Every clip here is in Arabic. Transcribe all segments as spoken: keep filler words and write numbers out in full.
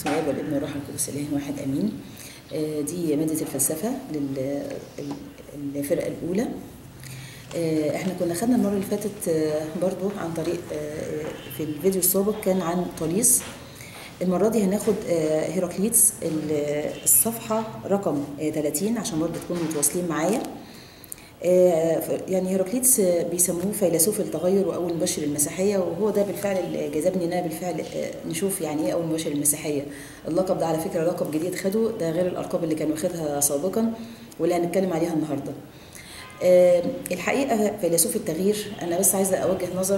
باسم الاب والابن والروح القدس اله واحد امين. دي ماده الفلسفه للفرقه الاولى. احنا كنا خدنا المره اللي فاتت برضو عن طريق في الفيديو السابق كان عن طليس. المره دي هناخد هيراكليتس الصفحه رقم ثلاثين عشان برضو تكونوا متواصلين معايا. يعني هيراكليتس بيسموه فيلسوف التغير واول مبشر المسيحيه، وهو ده بالفعل اللي جذبني ان انا بالفعل نشوف يعني ايه اول مبشر المسيحيه. اللقب ده على فكره لقب جديد خده، ده غير الالقاب اللي كان واخدها سابقا واللي هنتكلم عليها النهارده. الحقيقه فيلسوف التغيير، انا بس عايزه اوجه نظر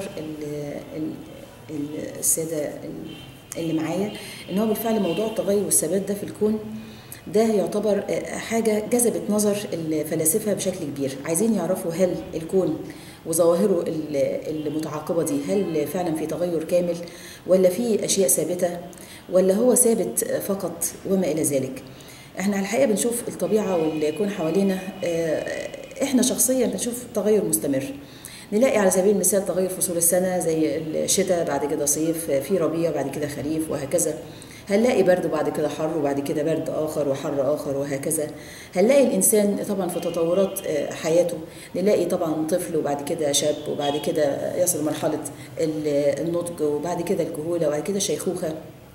الساده اللي معايا ان هو بالفعل موضوع التغير والثبات ده في الكون ده يعتبر حاجة جذبت نظر الفلاسفة بشكل كبير. عايزين يعرفوا هل الكون وظواهره المتعاقبة دي هل فعلا في تغير كامل ولا في أشياء ثابتة ولا هو ثابت فقط وما إلى ذلك. احنا الحقيقة بنشوف الطبيعة والكون حوالينا، احنا شخصيا بنشوف تغير مستمر. نلاقي على سبيل المثال تغير فصول السنة زي الشتاء، بعد كده صيف، في ربيع، بعد كده خريف، وهكذا. هنلاقي برد وبعد كده حر وبعد كده برد آخر وحر آخر وهكذا. هنلاقي الإنسان طبعا في تطورات حياته، نلاقي طبعا طفل وبعد كده شاب وبعد كده يصل مرحلة النضج وبعد كده الكهولة وبعد كده الشيخوخة.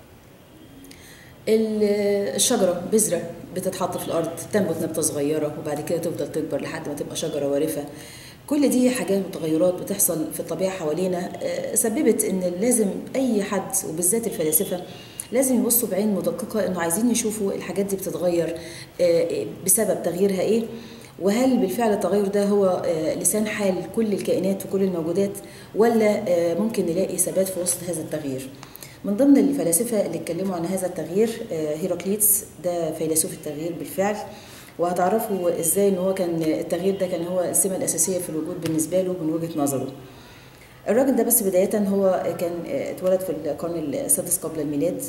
الشجرة بذرة بتتحط في الأرض تنبت نبتة صغيرة وبعد كده تفضل تكبر لحد ما تبقى شجرة وارفة. كل دي حاجات وتغيرات بتحصل في الطبيعة حوالينا سببت إن لازم أي حد وبالذات الفلاسفة لازم يبصوا بعين مدققة إنه عايزين يشوفوا الحاجات دي بتتغير بسبب تغييرها إيه، وهل بالفعل التغير ده هو لسان حال كل الكائنات وكل الموجودات ولا ممكن نلاقي ثبات في وسط هذا التغيير. من ضمن الفلاسفة اللي اتكلموا عن هذا التغيير هيراكليتس، ده فيلسوف التغيير بالفعل، وهتعرفوا ازاي ان هو كان التغيير ده كان هو السمة الأساسية في الوجود بالنسبة له من وجهة نظره. الراجل ده بس بداية هو كان اتولد في القرن السادس قبل الميلاد.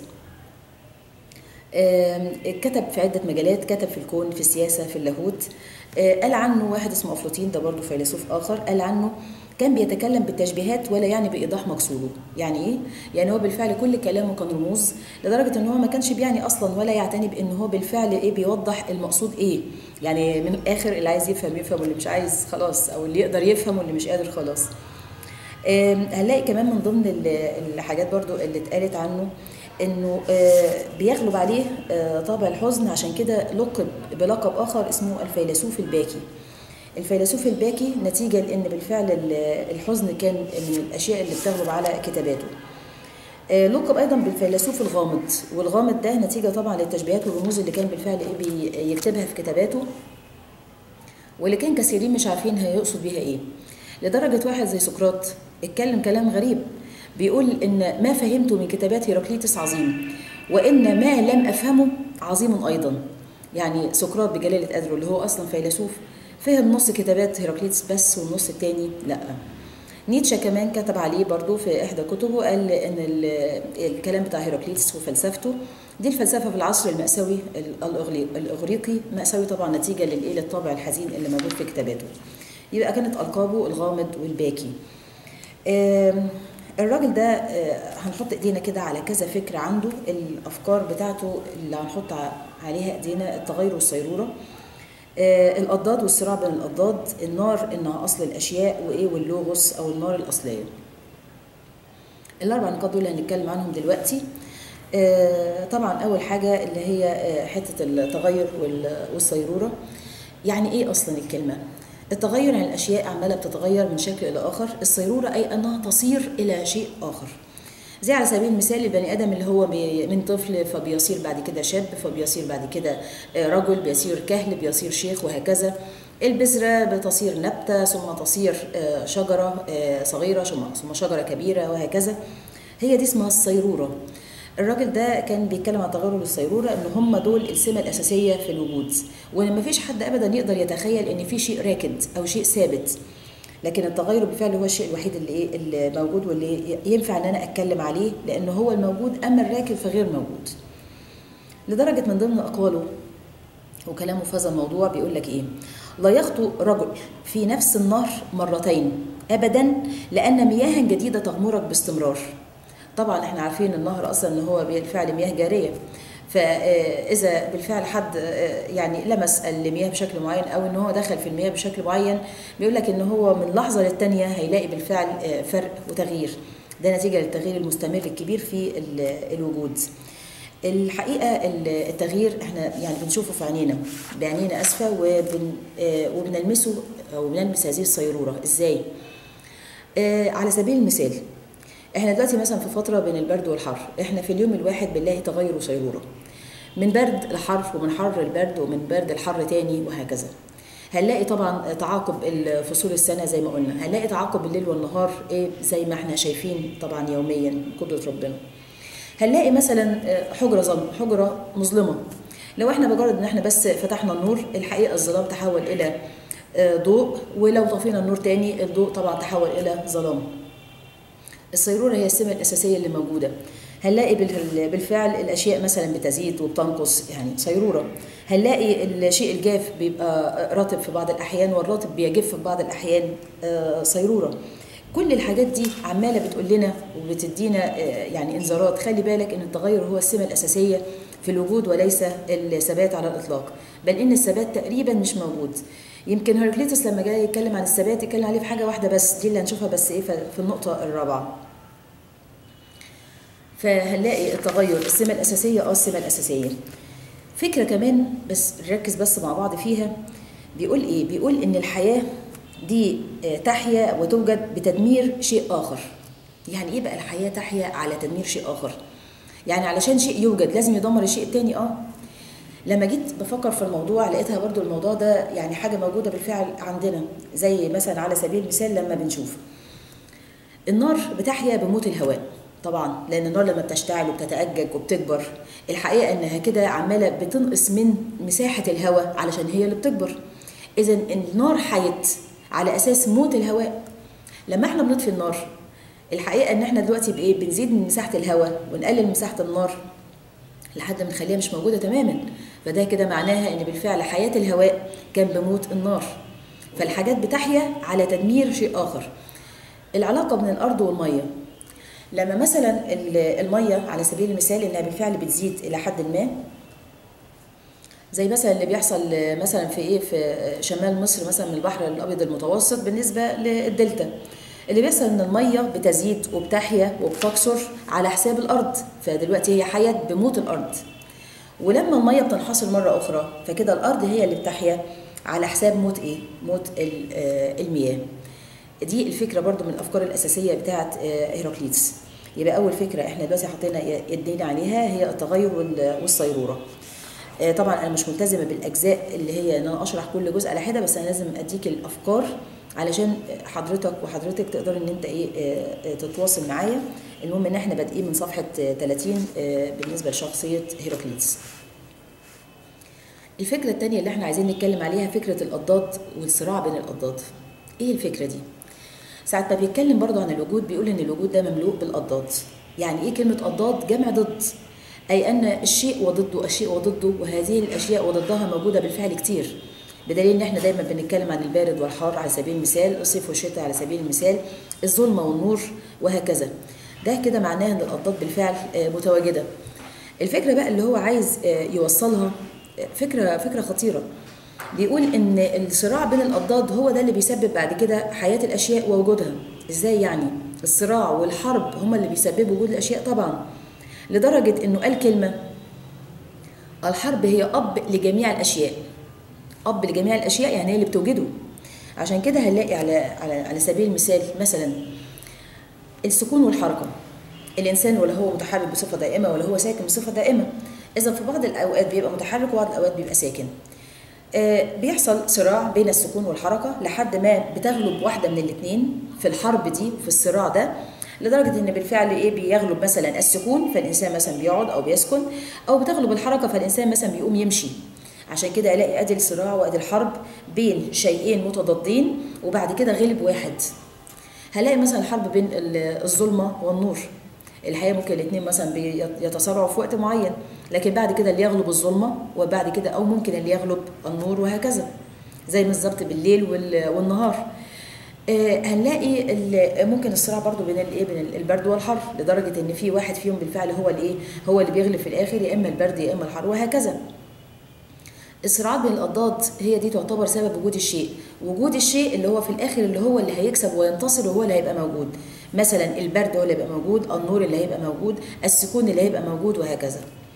كتب في عدة مجالات، كتب في الكون، في السياسة، في اللاهوت. قال عنه واحد اسمه أفلاطين، ده برضه فيلسوف آخر، قال عنه كان بيتكلم بالتشبيهات ولا يعني بإيضاح مقصوده. يعني إيه؟ يعني هو بالفعل كل كلامه كان رموز، لدرجة إن هو ما كانش بيعني أصلا ولا يعتني بإن هو بالفعل إيه بيوضح المقصود إيه. يعني من الآخر اللي عايز يفهم يفهم واللي مش عايز خلاص، أو اللي يقدر يفهم واللي مش قادر خلاص. هنلاقي كمان من ضمن الحاجات برضو اللي اتقالت عنه انه بيغلب عليه طابع الحزن، عشان كده لقب بلقب اخر اسمه الفيلسوف الباكي. الفيلسوف الباكي نتيجة لان بالفعل الحزن كان من الاشياء اللي بتغلب على كتاباته. لقب ايضا بالفيلسوف الغامض، والغامض ده نتيجة طبعا للتشبيهات والرموز اللي كان بالفعل بيكتبها في كتاباته، واللي كان كثيرين مش عارفين هيقصد بيها ايه. لدرجة واحد زي سقراط اتكلم كلام غريب، بيقول إن ما فهمته من كتابات هيراكليتس عظيم، وإن ما لم أفهمه عظيم أيضا. يعني سقراط بجلالة قدره اللي هو أصلا فيلسوف فهم نص كتابات هيراكليتس بس والنص التاني لأ. نيتشه كمان كتب عليه برضو في إحدى كتبه، قال إن الكلام بتاع هيراكليتس وفلسفته دي الفلسفة في العصر المأساوي الإغريقي، مأساوي طبعا نتيجة للإيه للطابع الحزين اللي موجود في كتاباته. يبقى كانت ألقابه الغامض والباكي. الراجل ده هنحط ايدينا كده على كذا فكرة عنده، الأفكار بتاعته اللي هنحط عليها ايدينا: التغير والصيرورة، الأضداد والصراع بين الأضداد، النار إنها أصل الأشياء، وإيه واللوغوس أو النار الأصلية. الأربع نقاط دول اللي هنتكلم عنهم دلوقتي. طبعا أول حاجة اللي هي حتة التغير والصيرورة. يعني إيه أصلا الكلمة؟ التغير عن الأشياء عمالة بتتغير من شكل إلى آخر. الصيرورة أي أنها تصير إلى شيء آخر. زي على سبيل المثال البني آدم اللي هو من طفل فبيصير بعد كده شاب، فبيصير بعد كده رجل، بيصير كهل، بيصير شيخ، وهكذا. البذرة بتصير نبتة ثم تصير شجرة صغيرة ثم شجرة كبيرة، وهكذا. هي دي اسمها الصيرورة. الراجل ده كان بيتكلم عن تغير الصيرورة ان هم دول السمة الأساسية في الوجود، وان مفيش حد ابدا يقدر يتخيل ان في شيء راكد او شيء ثابت، لكن التغير بالفعل هو الشيء الوحيد اللي ايه اللي موجود واللي ينفع ان انا اتكلم عليه، لانه هو الموجود، اما الراكد فغير موجود. لدرجة من ضمن اقواله وكلامه في هذا الموضوع بيقول لك ايه: لا يخطو رجل في نفس النهر مرتين ابدا، لان مياها جديدة تغمرك باستمرار. طبعا احنا عارفين النهر اصلا ان هو بالفعل مياه جاريه، فاذا بالفعل حد يعني لمس المياه بشكل معين او ان هو دخل في المياه بشكل معين، بيقول لك ان هو من لحظه للتانيه هيلاقي بالفعل فرق وتغيير، ده نتيجه للتغيير المستمر الكبير في الوجود. الحقيقه التغيير احنا يعني بنشوفه في عينينا بعينينا اسفه، وبن وبنلمسه او بنلمس هذه الصيروره ازاي؟ على سبيل المثال احنا دلوقتي مثلا في فتره بين البرد والحر، احنا في اليوم الواحد بنلاقي تغير وصيروره من برد لحر، ومن حر لبرد، ومن برد لحر تاني، وهكذا. هنلاقي طبعا تعاقب فصول السنه زي ما قلنا، هنلاقي تعاقب الليل والنهار ايه زي ما احنا شايفين طبعا يوميا بقدره ربنا. هنلاقي مثلا حجره ظلم، حجره مظلمه، لو احنا بجرد ان احنا بس فتحنا النور الحقيقه الظلام تحول الى ضوء، ولو طفينا النور تاني الضوء طبعا تحول الى ظلام. الصيروره هي السمه الاساسيه اللي موجوده. هنلاقي بالفعل الاشياء مثلا بتزيد وبتنقص، يعني صيروره. هنلاقي الشيء الجاف بيبقى رطب في بعض الاحيان، والرطب بيجف في بعض الاحيان، صيروره. كل الحاجات دي عماله بتقول لنا وبتدينا يعني انذارات، خلي بالك ان التغير هو السمه الاساسيه في الوجود وليس الثبات على الاطلاق، بل ان الثبات تقريبا مش موجود. يمكن هيراكليتوس لما جاي يتكلم عن الثبات يتكلم عليه في حاجه واحده بس، دي اللي هنشوفها بس ايه في النقطه الرابعه. فهنلاقي التغير السمه الاساسيه، اه السمه الاساسيه. فكره كمان بس نركز بس مع بعض فيها، بيقول ايه؟ بيقول ان الحياه دي تحيا وتوجد بتدمير شيء اخر. يعني ايه بقى الحياه تحيا على تدمير شيء اخر؟ يعني علشان شيء يوجد لازم يدمر الشيء التاني. اه لما جيت بفكر في الموضوع لقيتها برضو الموضوع ده يعني حاجه موجوده بالفعل عندنا، زي مثلا على سبيل المثال لما بنشوف النار بتحيا بموت الهواء طبعا، لان النار لما بتشتعل وبتتأجج وبتكبر الحقيقه انها كده عماله بتنقص من مساحه الهواء علشان هي اللي بتكبر. اذا النار حيت على اساس موت الهواء. لما احنا بنطفي النار الحقيقه ان احنا دلوقتي بايه؟ بنزيد من مساحه الهواء ونقلل مساحه النار لحد ما نخليها مش موجوده تماما، فده كده معناها ان بالفعل حياه الهواء كان بموت النار. فالحاجات بتحيا على تدمير شيء اخر. العلاقه بين الارض والميه، لما مثلا الميه على سبيل المثال انها بالفعل بتزيد الى حد ما، زي مثلا اللي بيحصل مثلا في ايه في شمال مصر مثلا من البحر الابيض المتوسط بالنسبه للدلتا، اللي بيحصل ان الميه بتزيد وبتحيا وبتكثر على حساب الارض، فدلوقتي هي حيت بموت الارض. ولما الميه بتنحصر مره اخرى فكده الارض هي اللي بتحيا على حساب موت ايه؟ موت المياه. دي الفكره برضو من الافكار الاساسيه بتاعه هيراكليتس. يبقى اول فكره احنا دلوقتي حطينا ايدينا عليها هي التغير والصيروره. طبعا انا مش ملتزمه بالاجزاء اللي هي ان انا اشرح كل جزء على حده، بس انا لازم اديك الافكار علشان حضرتك وحضرتك تقدر ان انت ايه تتواصل معايا. المهم ان احنا بادئين من صفحه ثلاثين بالنسبه لشخصيه هيراكليتس. الفكره الثانيه اللي احنا عايزين نتكلم عليها فكره الاضداد والصراع بين الاضداد. ايه الفكره دي؟ ساعه ما بيتكلم برضو عن الوجود بيقول ان الوجود ده مملوء بالاضداد. يعني ايه كلمه اضداد؟ جمع ضد، أي أن الشيء وضده الشيء وضده، وهذه الأشياء وضدها موجودة بالفعل كتير، بدليل إن إحنا دايما بنتكلم عن البارد والحار على سبيل المثال، الصيف والشتاء على سبيل المثال، الظلمة والنور وهكذا. ده كده معناه إن الأضداد بالفعل متواجدة. الفكرة بقى اللي هو عايز يوصلها فكرة فكرة خطيرة. بيقول إن الصراع بين الأضداد هو ده اللي بيسبب بعد كده حياة الأشياء ووجودها. إزاي يعني؟ الصراع والحرب هما اللي بيسببوا وجود الأشياء طبعا، لدرجة انه قال كلمة: الحرب هي اب لجميع الاشياء. اب لجميع الاشياء يعني هي اللي بتوجده. عشان كده هنلاقي على على على سبيل المثال مثلا السكون والحركة. الانسان ولا هو متحرك بصفة دائمة ولا هو ساكن بصفة دائمة. اذا في بعض الاوقات بيبقى متحرك وبعض الاوقات بيبقى ساكن. آه بيحصل صراع بين السكون والحركة لحد ما بتغلب واحدة من الاثنين في الحرب دي وفي الصراع ده، لدرجة ان بالفعل ايه بيغلب مثلا السكون فالانسان مثلا بيقعد او بيسكن، او بتغلب الحركة فالانسان مثلا بيقوم يمشي. عشان كده الاقي ادي الصراع وادي الحرب بين شيئين متضادين وبعد كده غلب واحد. هلاقي مثلا الحرب بين الظلمة والنور. الحقيقة ممكن الاثنين مثلا يتصارعوا في وقت معين، لكن بعد كده اللي يغلب الظلمة وبعد كده او ممكن اللي يغلب النور وهكذا، زي بالظبط بالليل والنهار. آه، هنلاقي ال- ممكن الصراع برضو بين الايه بين البرد والحر، لدرجه ان في واحد فيهم بالفعل هو الايه هو اللي بيغلب في الاخر، يا اما البرد يا اما الحر، وهكذا. الصراعات بين الاضداد هي دي تعتبر سبب وجود الشيء، وجود الشيء اللي هو في الاخر اللي هو اللي هيكسب وينتصر وهو اللي هيبقى موجود. مثلا البرد هو اللي هيبقى موجود، النور اللي هيبقى موجود، السكون اللي هيبقى موجود، وهكذا.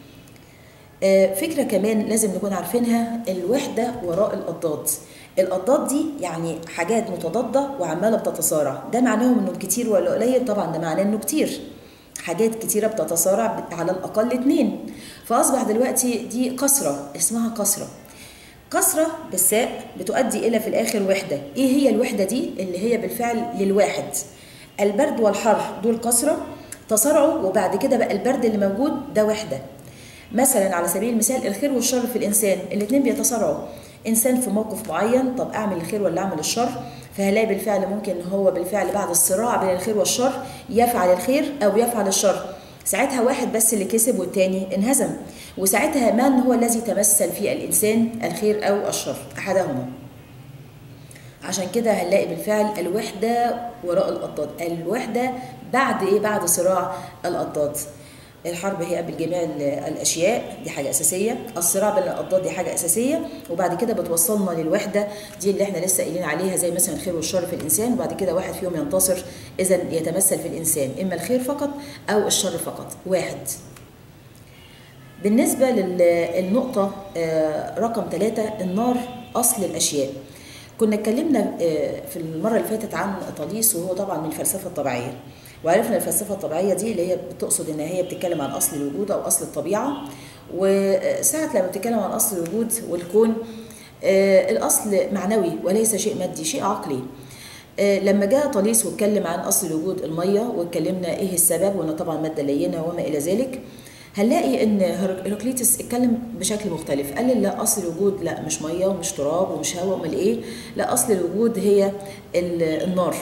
آه، فكرة كمان لازم نكون عارفينها، الوحدة وراء الأضداد. الأضداد دي يعني حاجات متضادة وعمالة بتتصارع، ده معناهم إنه كتير ولا قليل؟ طبعا ده معناه إنه كتير، حاجات كتيرة بتتصارع على الأقل اتنين، فأصبح دلوقتي دي كسرة، اسمها كسرة. كسرة بالساء بتؤدي إلى في الآخر وحدة. إيه هي الوحدة دي؟ اللي هي بالفعل للواحد. البرد والحر دول كسرة تصارعوا، وبعد كده بقى البرد اللي موجود ده وحدة. مثلا على سبيل المثال الخير والشر في الانسان، الاثنين بيتصارعوا. انسان في موقف معين، طب اعمل الخير ولا اعمل الشر؟ فهلاقي بالفعل ممكن هو بالفعل بعد الصراع بين الخير والشر يفعل الخير او يفعل الشر. ساعتها واحد بس اللي كسب والتاني انهزم، وساعتها من هو الذي تمثل في الانسان، الخير او الشر؟ احدهما. عشان كده هنلاقي بالفعل الوحده وراء الاضداد، الوحده بعد ايه؟ بعد صراع الاضداد. الحرب هي قبل جميع الاشياء، دي حاجه اساسيه. الصراع بين الاضداد دي حاجه اساسيه، وبعد كده بتوصلنا للوحده دي اللي احنا لسه قايلين عليها، زي مثلا الخير والشر في الانسان، وبعد كده واحد فيهم ينتصر، اذا يتمثل في الانسان اما الخير فقط او الشر فقط، واحد. بالنسبه للنقطه رقم ثلاثة، النار اصل الاشياء. كنا اتكلمنا في المره اللي فاتت عن طاليس، وهو طبعا من الفلسفه الطبيعيه، وعرفنا الفلسفه الطبيعيه دي اللي هي بتقصد ان هي بتتكلم عن اصل الوجود او اصل الطبيعه. وساعه لما بتتكلم عن اصل الوجود والكون، الاصل معنوي وليس شيء مادي، شيء عقلي. لما جاء طاليس واتكلم عن اصل الوجود الميه، واتكلمنا ايه السبب، وانه طبعا ماده لينه وما الى ذلك، هنلاقي ان هيراقليطس اتكلم بشكل مختلف. قال لا، اصل الوجود لا مش ميه ومش تراب ومش هواء، امال ايه؟ لا، اصل الوجود هي النار.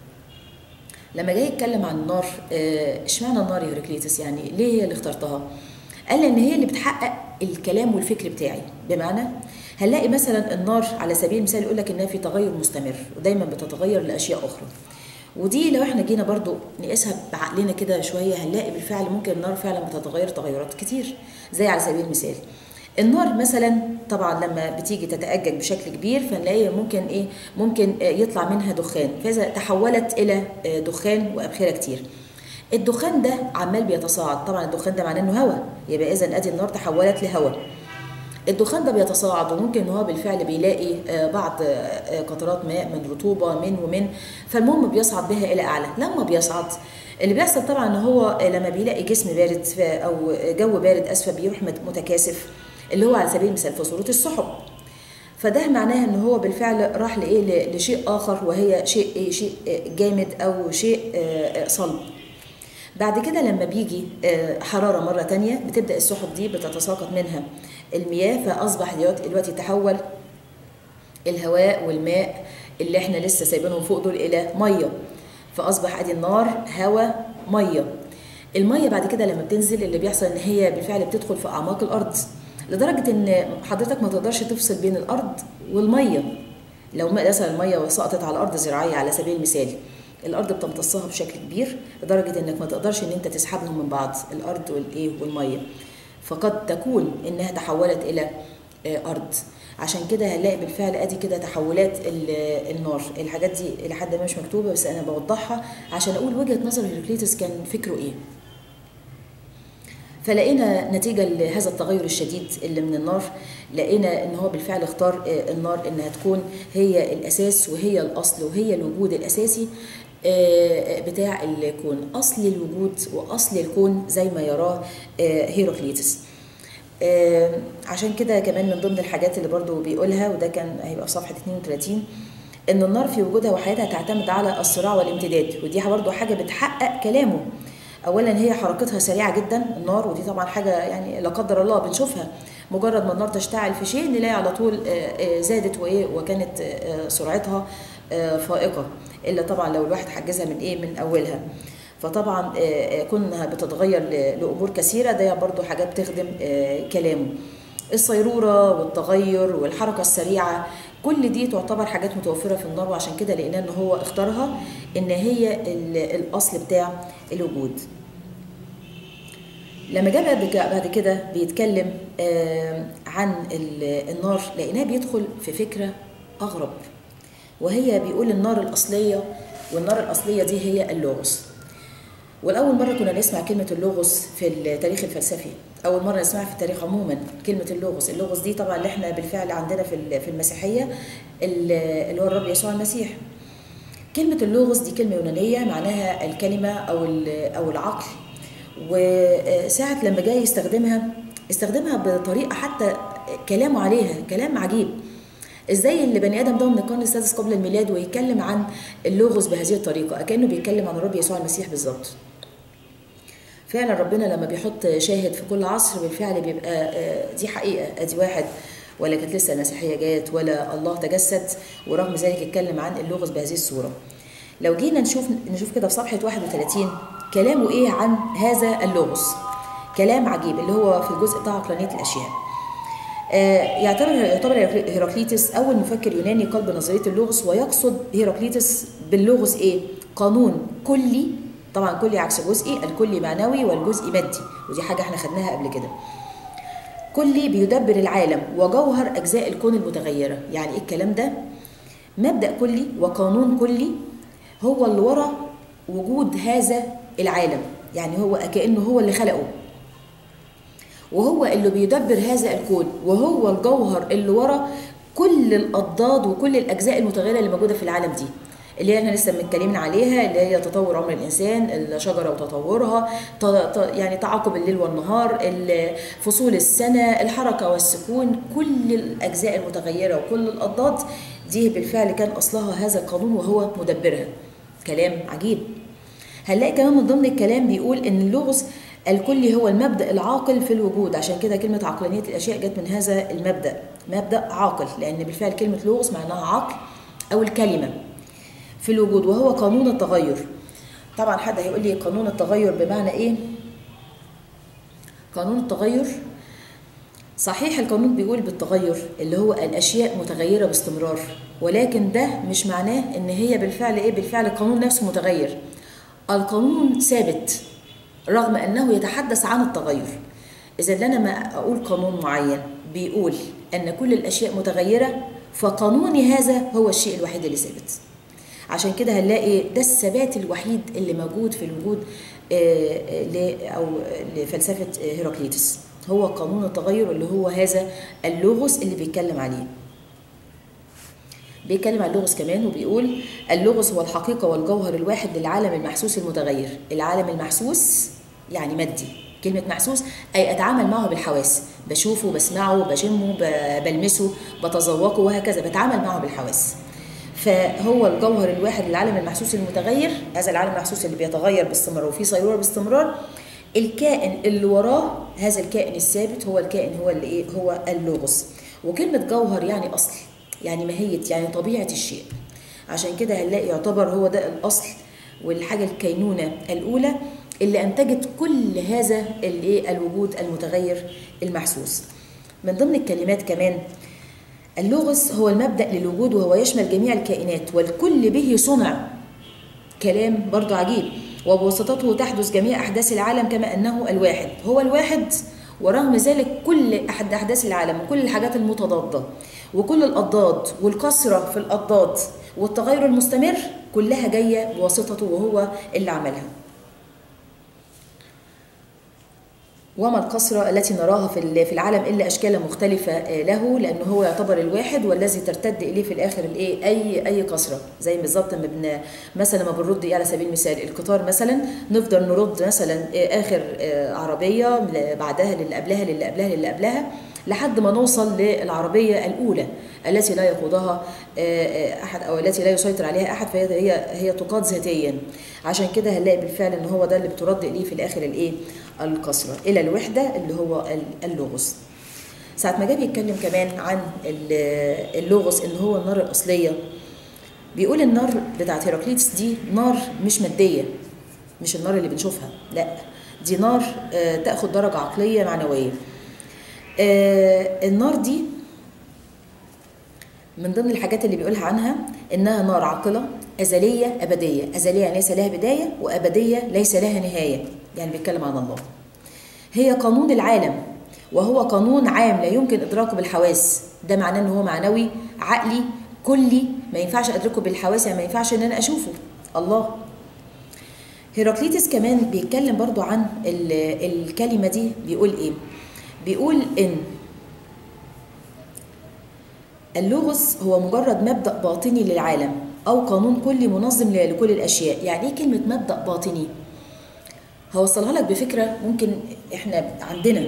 لما جاي يتكلم عن النار، اشمعنى النار يا هيراقليطس؟ يعني ليه هي اللي اخترتها؟ قال ان هي اللي بتحقق الكلام والفكر بتاعي. بمعنى هنلاقي مثلا النار على سبيل المثال يقول لك انها في تغير مستمر، ودايما بتتغير لاشياء اخرى. ودي لو احنا جينا برضو نقيسها بعقلنا كده شويه، هنلاقي بالفعل ممكن النار فعلا بتتغير تغيرات كتير. زي على سبيل المثال النار مثلا، طبعا لما بتيجي تتأجج بشكل كبير، فنلاقي ممكن ايه ممكن يطلع منها دخان، فاذا تحولت الى دخان وابخره كتير. الدخان ده عمال بيتصاعد، طبعا الدخان ده معناه انه هواء، يبقى اذا ادي النار تحولت لهواء. الدخان ده بيتصاعد، وممكن ان هو بالفعل بيلاقي بعض قطرات ماء من رطوبه من ومن فالمهم بيصعد بها الى اعلى. لما بيصعد اللي بيحصل طبعا ان هو لما بيلاقي جسم بارد او جو بارد اسفل بيروح متكاثف، اللي هو على سبيل المثال في صوره السحب. فده معناه ان هو بالفعل راح لايه لشيء اخر، وهي شيء شيء جامد او شيء صلب. بعد كده لما بيجي حرارة مرة تانية، بتبدأ السحب دي بتتساقط منها المياه، فأصبح دلوقتي تحول الهواء والماء اللي احنا لسه سايبينهم فوق دول إلى مية، فأصبح ادي النار هواء مية. المية بعد كده لما بتنزل اللي بيحصل ان هي بالفعل بتدخل في أعماق الأرض، لدرجة ان حضرتك ما تقدرش تفصل بين الأرض والمية. لو مثلا المية سقطت على أرض زراعية على سبيل المثال، الارض بتمتصها بشكل كبير لدرجه انك ما تقدرش ان انت تسحبهم من بعض، الارض والايه والميه، فقد تكون انها تحولت الى ارض. عشان كده هنلاقي بالفعل ادي كده تحولات النار. الحاجات دي لحد ما مش مكتوبه، بس انا بوضحها عشان اقول وجهه نظر هيراقليطس كان فكره ايه. فلقينا نتيجة لهذا التغير الشديد اللي من النار، لقينا ان هو بالفعل اختار النار انها تكون هي الاساس وهي الاصل وهي الوجود الاساسي بتاع الكون، اصل الوجود واصل الكون زي ما يراه هيراقليطس. عشان كده كمان من ضمن الحاجات اللي برضو بيقولها، وده كان هيبقى في صفحة اثنين وثلاثين، ان النار في وجودها وحياتها تعتمد على الصراع والامتداد، ودي برضو حاجة بتحقق كلامه. اولا هي حركتها سريعه جدا النار، ودي طبعا حاجه يعني لا قدر الله بنشوفها، مجرد ما النار تشتعل في شيء نلاقي على طول زادت وايه وكانت سرعتها فائقه، الا طبعا لو الواحد حجزها من ايه من اولها. فطبعا كونها بتتغير لامور كثيره، ده برضو حاجات بتخدم كلامه. الصيروره والتغير والحركه السريعه، كل دي تعتبر حاجات متوفرة في النار، وعشان كده لقينا ان هو اختارها ان هي الاصل بتاع الوجود. لما جاء بعد كده بيتكلم عن النار، لقيناه بيدخل في فكرة اغرب، وهي بيقول النار الاصلية، والنار الاصلية دي هي اللوغوس. والأول مرة كنا نسمع كلمة اللوغوس في التاريخ الفلسفي، أول مرة نسمعها في التاريخ عموما كلمة اللوغوس. اللوغوس دي طبعا اللي احنا بالفعل عندنا في في المسيحية اللي هو الرب يسوع المسيح. كلمة اللوغوس دي كلمة يونانية معناها الكلمة أو أو العقل، وساعة لما جاي يستخدمها استخدمها بطريقة حتى كلامه عليها كلام عجيب. ازاي اللي بني ادم ده من القرن السادس قبل الميلاد ويتكلم عن اللوغوس بهذه الطريقه، كانه بيتكلم عن الرب يسوع المسيح بالظبط. فعلا ربنا لما بيحط شاهد في كل عصر بالفعل بيبقى دي حقيقه، ادي واحد ولا كانت لسه المسيحيه جات ولا الله تجسد، ورغم ذلك اتكلم عن اللوغوس بهذه الصوره. لو جينا نشوف نشوف كده في صفحه واحد وثلاثين كلامه ايه عن هذا اللوغوس، كلام عجيب اللي هو في الجزء بتاع عقلانيه الاشياء. يعتبر يعتبر هيراقليطس اول مفكر يوناني قال بنظريه اللوغوس، ويقصد هيراقليطس باللوغوس ايه؟ قانون كلي، طبعا كلي عكس جزئي، الكلي معنوي والجزئي مادي، ودي حاجه احنا خدناها قبل كده. كلي بيدبر العالم وجوهر اجزاء الكون المتغيره. يعني ايه الكلام ده؟ مبدا كلي وقانون كلي هو اللي ورا وجود هذا العالم، يعني هو كانه هو اللي خلقه، وهو اللي بيدبر هذا الكون، وهو الجوهر اللي ورا كل الأضداد وكل الأجزاء المتغيرة اللي موجودة في العالم دي، اللي احنا لسه متكلمين عليها، اللي هي تطور عمر الإنسان، الشجرة وتطورها، يعني تعاقب الليل والنهار، فصول السنة، الحركة والسكون، كل الأجزاء المتغيرة وكل الأضداد دي بالفعل كان أصلها هذا القانون وهو مدبرها. كلام عجيب. هنلاقي كمان من ضمن الكلام بيقول إن اللوغوس الكلي هو المبدأ العاقل في الوجود، عشان كده كلمة عقلانية الأشياء جت من هذا المبدأ، مبدأ عاقل، لأن بالفعل كلمة لوغوس معناها عقل أو الكلمة في الوجود، وهو قانون التغير. طبعا حد هيقول لي قانون التغير بمعنى إيه؟ قانون التغير صحيح القانون بيقول بالتغير اللي هو الأشياء متغيرة باستمرار، ولكن ده مش معناه إن هي بالفعل إيه؟ بالفعل القانون نفسه متغير. القانون ثابت رغم أنه يتحدث عن التغير. إذا أنا ما أقول قانون معين بيقول أن كل الأشياء متغيرة، فقانوني هذا هو الشيء الوحيد اللي ثابت. عشان كده هنلاقي ده الثبات الوحيد اللي موجود في الوجود أو لفلسفة هيراقليطس، هو قانون التغير اللي هو هذا اللوغوس اللي بيتكلم عليه. بيتكلم عن اللوغوس كمان وبيقول اللوغوس هو الحقيقة والجوهر الواحد للعالم المحسوس المتغير. العالم المحسوس يعني مادي، كلمة محسوس أي أتعامل معه بالحواس، بشوفه بسمعه بشمه بلمسه بتذوقه وهكذا، بتعامل معه بالحواس. فهو الجوهر الواحد للعالم المحسوس المتغير، هذا العالم المحسوس اللي بيتغير باستمرار وفيه صيرورة باستمرار. الكائن اللي وراه هذا الكائن الثابت هو الكائن هو اللي إيه؟ هو اللوغوس. وكلمة جوهر يعني أصل، يعني ماهية، يعني طبيعة الشيء. عشان كده هنلاقي يعتبر هو ده الأصل والحاجة الكينونة الأولى اللي أنتجت كل هذا الوجود المتغير المحسوس. من ضمن الكلمات كمان اللوغوس هو المبدأ للوجود، وهو يشمل جميع الكائنات والكل به صنع. كلام برضو عجيب. وبواسطته تحدث جميع أحداث العالم كما أنه الواحد، هو الواحد ورغم ذلك كل أحد أحداث العالم وكل الحاجات المتضادة وكل الأضداد والكسرة في الأضداد والتغير المستمر كلها جاية بواسطته وهو اللي عملها. وما الكسرة التي نراها في العالم إلا أشكال مختلفة له، لأنه هو يعتبر الواحد والذي ترتد إليه في الآخر الإيه أي أي كسرة. زي بالظبط ما بن مثلا ما بنرد إيه على سبيل المثال القطار مثلا، نفضل نرد مثلا آخر عربية بعدها للي قبلها للي قبلها للي قبلها لحد ما نوصل للعربية الأولى التي لا يقودها أحد أو التي لا يسيطر عليها أحد، فهي هي هي تقاد ذاتيا. عشان كده هنلاقي بالفعل إن هو ده اللي بترد إليه في الآخر الإيه الكسرة إلى الوحدة اللي هو اللوغوس. ساعة ما جاب يتكلم كمان عن اللوغوس إن هو النار الأصلية، بيقول النار بتاعت هيراقليطس دي نار مش مادية، مش النار اللي بنشوفها، لا دي نار تأخذ درجة عقلية معنوية. النار دي من ضمن الحاجات اللي بيقولها عنها إنها نار عاقلة أزلية أبدية. أزلية ليس لها بداية، وأبدية ليس لها نهاية، يعني بيتكلم عن الله. هي قانون العالم، وهو قانون عام لا يمكن إدراكه بالحواس. ده معناه إن هو معنوي عقلي كلي، ما ينفعش أدركه بالحواس، يعني ما ينفعش إن أنا أشوفه الله. هيراقليطس كمان بيتكلم برضو عن الكلمة دي، بيقول إيه؟ بيقول إن اللوغوس هو مجرد مبدأ باطني للعالم أو قانون كلي منظم لكل الأشياء. يعني إيه كلمة مبدأ باطني؟ هوصلها لك بفكرة. ممكن إحنا عندنا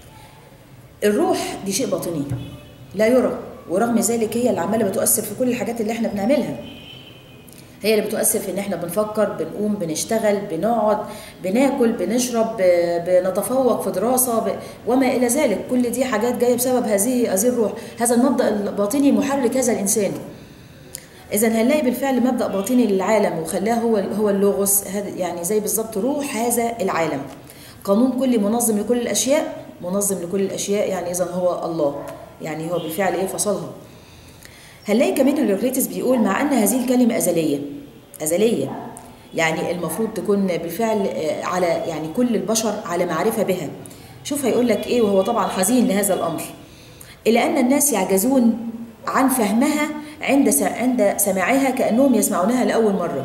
الروح دي شيء باطني لا يرى، ورغم ذلك هي اللي عمالة بتؤثر في كل الحاجات اللي إحنا بنعملها. هي اللي بتؤثر في إن إحنا بنفكر، بنقوم، بنشتغل، بنقعد، بناكل، بنشرب، بنتفوق في دراسة، وما إلى ذلك. كل دي حاجات جاية بسبب هذه هذه الروح. هذا المبدأ الباطني محرك هذا الإنسان. إذا هنلاقي بالفعل مبدأ باطني للعالم وخلاه هو هو اللوغوس. هذا يعني زي بالظبط روح هذا العالم، قانون كلي منظم لكل الأشياء. منظم لكل الأشياء يعني إذا هو الله، يعني هو بالفعل إيه فصلها. هنلاقي كمان هيراقليطس بيقول مع أن هذه الكلمة أزلية أزلية يعني المفروض تكون بالفعل على يعني كل البشر على معرفة بها. شوف هيقول لك إيه، وهو طبعا حزين لهذا الأمر، إلا أن الناس يعجزون عن فهمها عند عند سماعها كأنهم يسمعونها لأول مرة.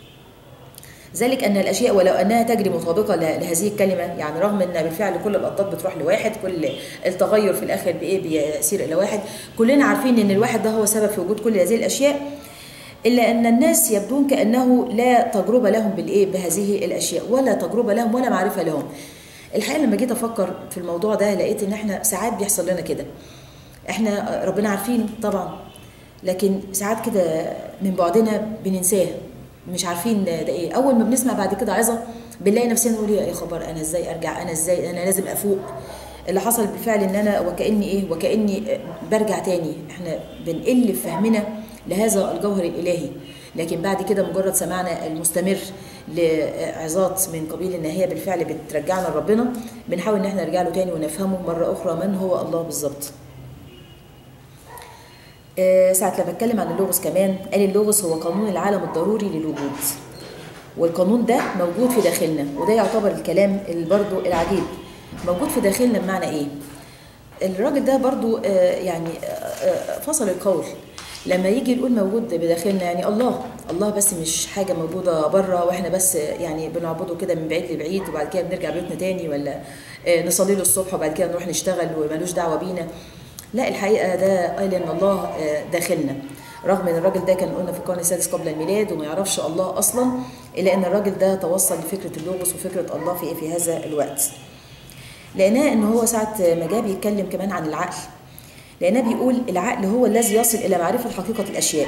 ذلك أن الأشياء ولو أنها تجري مطابقة لهذه الكلمة، يعني رغم أن بالفعل كل الأضداد بتروح لواحد، كل التغير في الآخر بإيه بيصير إلى واحد، كلنا عارفين أن الواحد ده هو سبب في وجود كل هذه الأشياء، إلا أن الناس يبدون كأنه لا تجربة لهم بالإيه بهذه الأشياء، ولا تجربة لهم ولا معرفة لهم. الحقيقة لما جيت أفكر في الموضوع ده لقيت أن إحنا ساعات بيحصل لنا كده. إحنا ربنا عارفينه طبعا، لكن ساعات كده من بعدنا بننساه، مش عارفين ده ايه. اول ما بنسمع بعد كده عظه بنلاقي نفسنا نقول يا خبر، انا ازاي ارجع، انا ازاي، انا لازم افوق. اللي حصل بالفعل ان انا وكاني ايه وكاني برجع تاني. احنا بنقل في فهمنا لهذا الجوهر الالهي، لكن بعد كده مجرد سمعنا المستمر لعظات من قبيل ان هي بالفعل بترجعنا لربنا، بنحاول ان احنا نرجع له تاني ونفهمه مره اخرى من هو الله بالظبط. ساعة لما اتكلم عن اللوغوس كمان قال اللوغوس هو قانون العالم الضروري للوجود، والقانون ده موجود في داخلنا. وده يعتبر الكلام اللي برضو العجيب، موجود في داخلنا. بمعنى ايه؟ الراجل ده برضو يعني فصل القول لما يجي يقول موجود بداخلنا، يعني الله الله بس مش حاجة موجودة بره واحنا بس يعني بنعبده كده من بعيد لبعيد وبعد كده بنرجع بيوتنا تاني، ولا نصلي له الصبح وبعد كده نروح نشتغل ومالوش دعوة بينا. لا، الحقيقة ده قال إن الله داخلنا، رغم إن الراجل ده كان قلنا في القرن السادس قبل الميلاد وما يعرفش الله أصلا، إلا إن الراجل ده توصل لفكرة اللوغوس وفكرة الله في في هذا الوقت. لقيناه إن هو ساعة ما جاب يتكلم كمان عن العقل، لقيناه بيقول العقل هو الذي يصل إلى معرفة حقيقة الأشياء،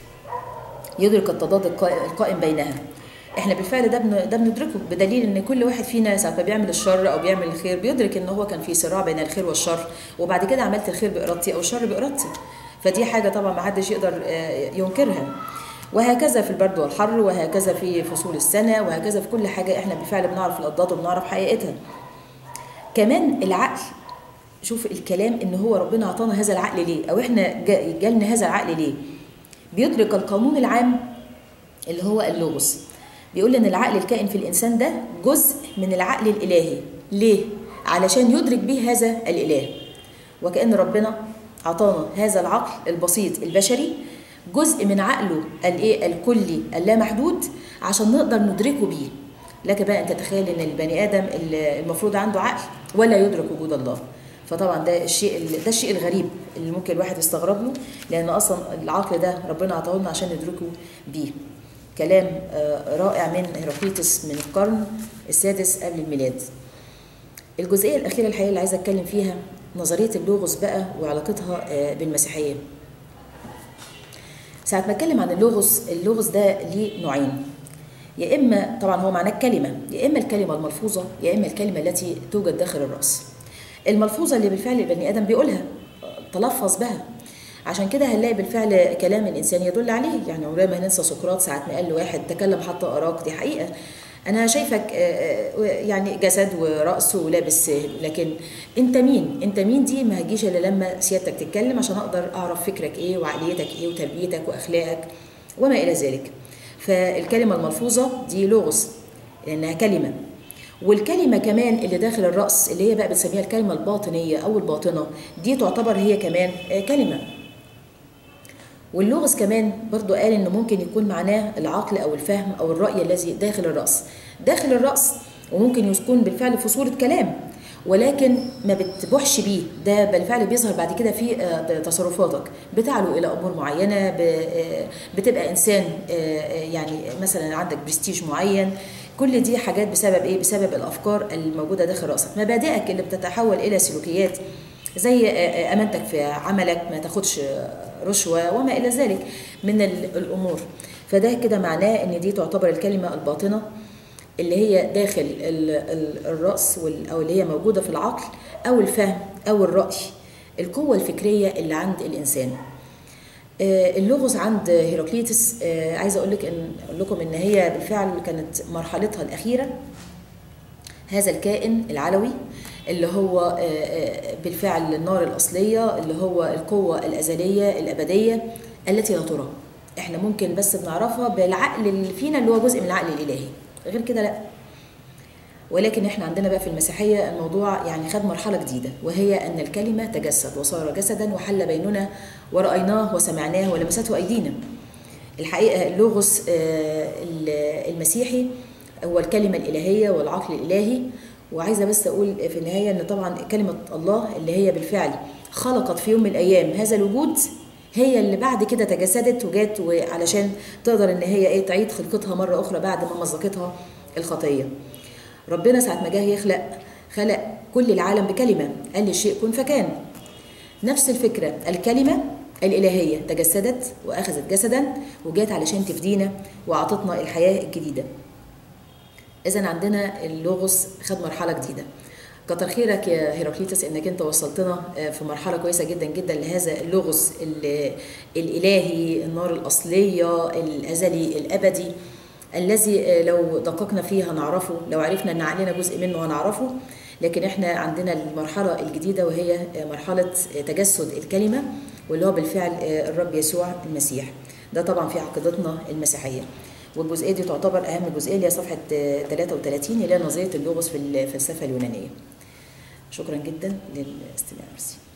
يدرك التضاد القائم بينها. احنا بالفعل ده ده بندركه، بدليل ان كل واحد فينا ساعه ما بيعمل الشر او بيعمل الخير بيدرك ان هو كان في صراع بين الخير والشر، وبعد كده عملت الخير بارادتي او الشر بارادتي. فدي حاجه طبعا ما حدش يقدر ينكرها. وهكذا في البرد والحر، وهكذا في فصول السنه، وهكذا في كل حاجه احنا بالفعل بنعرف الاضداد وبنعرف حقيقتها. كمان العقل، شوف الكلام ان هو ربنا اعطانا هذا العقل ليه، او احنا جالنا هذا العقل ليه. بيدرك القانون العام اللي هو اللوغوس. بيقول ان العقل الكائن في الانسان ده جزء من العقل الالهي. ليه؟ علشان يدرك به هذا الاله. وكأن ربنا عطانا هذا العقل البسيط البشري جزء من عقله الايه الكلي اللامحدود عشان نقدر ندركه بيه. لك بقى ان تتخيل ان البني ادم المفروض عنده عقل ولا يدرك وجود الله. فطبعا ده الشيء ده الشيء الغريب اللي ممكن الواحد يستغرب له، لان اصلا العقل ده ربنا عطاه لنا عشان ندركه بيه. كلام رائع من هيراقليطس من القرن السادس قبل الميلاد. الجزئيه الاخيره الحقيقه اللي عايزه اتكلم فيها نظريه اللوغوس بقى وعلاقتها بالمسيحيه. ساعه ما اتكلم عن اللوغوس، اللوغوس ده ليه نوعين، يا اما طبعا هو معناه الكلمه، يا اما الكلمه الملفوظه، يا اما الكلمه التي توجد داخل الراس. الملفوظه اللي بالفعل البني ادم بيقولها تلفظ بها، عشان كده هنلاقي بالفعل كلام الانسان يدل عليه. يعني عمرنا ما هننسى سقراط ساعه ما قال لواحد تكلم حتى اراك، دي حقيقه. انا شايفك يعني جسد ورأس ولابس، لكن انت مين؟ انت مين دي ما هتجيش الا لما سيادتك تتكلم عشان اقدر اعرف فكرك ايه وعقليتك ايه وتربيتك واخلاقك وما الى ذلك. فالكلمه الملفوظه دي لغز لانها كلمه، والكلمه كمان اللي داخل الرأس اللي هي بقى بنسميها الكلمه الباطنيه او الباطنه، دي تعتبر هي كمان كلمه. واللغز كمان برضو قال إنه ممكن يكون معناه العقل أو الفهم أو الرأي الذي داخل الرأس داخل الرأس وممكن يكون بالفعل في صورة كلام، ولكن ما بتبوحش بيه، ده بالفعل بيظهر بعد كده في تصرفاتك، بتعلو إلى أمور معينة، بتبقى إنسان يعني مثلا عندك برستيج معين. كل دي حاجات بسبب إيه؟ بسبب الأفكار الموجودة داخل رأسك، مبادئك اللي بتتحول إلى سلوكيات زي امانتك في عملك، ما تاخدش رشوه وما الى ذلك من الامور. فده كده معناه ان دي تعتبر الكلمه الباطنه اللي هي داخل الراس او اللي هي موجوده في العقل او الفهم او الراي، القوه الفكريه اللي عند الانسان. اللغز عند هيراقليطس عايزه اقول لك ان اقول لكم ان هي بالفعل كانت مرحلتها الاخيره. هذا الكائن العلوي اللي هو بالفعل النار الأصلية، اللي هو القوة الأزلية الأبدية التي لا ترى، احنا ممكن بس بنعرفها بالعقل اللي فينا اللي هو جزء من العقل الإلهي، غير كده لا. ولكن احنا عندنا بقى في المسيحية الموضوع يعني خد مرحلة جديدة، وهي أن الكلمة تجسد وصار جسدا وحل بيننا ورأيناه وسمعناه ولمسته أيدينا. الحقيقة اللوغوس المسيحي هو الكلمة الإلهية والعقل الإلهي. وعايزة بس أقول في النهاية أن طبعا كلمة الله اللي هي بالفعل خلقت في يوم من الأيام هذا الوجود، هي اللي بعد كده تجسدت وجات علشان تقدر أن هي إيه تعيد خلقتها مرة أخرى بعد ما مزقتها الخطية. ربنا ساعة ما جه يخلق خلق كل العالم بكلمة، قال للشيء كن فكان. نفس الفكرة، الكلمة الإلهية تجسدت وأخذت جسدا وجات علشان تفدينا وأعطتنا الحياة الجديدة. إذن عندنا اللوغوس خد مرحلة جديدة. كتر خيرك يا هيراقليطس إنك أنت وصلتنا في مرحلة كويسة جدا جدا لهذا اللوغوس الإلهي، النار الأصلية الأزلي الأبدي الذي لو دققنا فيه هنعرفه، لو عرفنا أن علينا جزء منه هنعرفه. لكن احنا عندنا المرحلة الجديدة وهي مرحلة تجسد الكلمة، واللي هو بالفعل الرب يسوع المسيح. ده طبعا في عقيدتنا المسيحية، والجزئيه دي تعتبر اهم جزئيه اللي هي صفحه ثلاثة وثلاثين اللي هي نظريه اللوغوس في الفلسفه اليونانيه. شكرا جدا للاستماع.